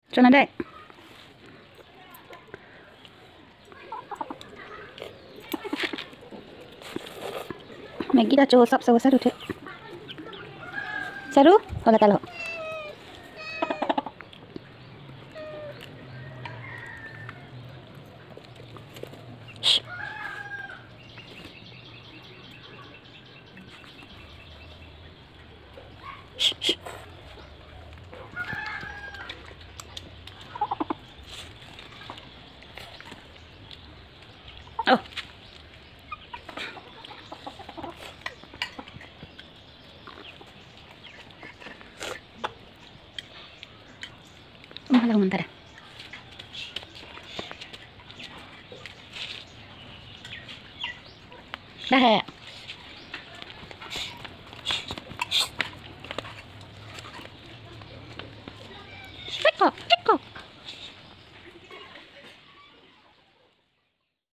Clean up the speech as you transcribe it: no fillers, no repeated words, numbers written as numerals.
cho nó đây. Maggie dah cosap saru tu. Saru, kalau tahu. Oh. Malah sebentar. Dah ya. Cekok, cekok.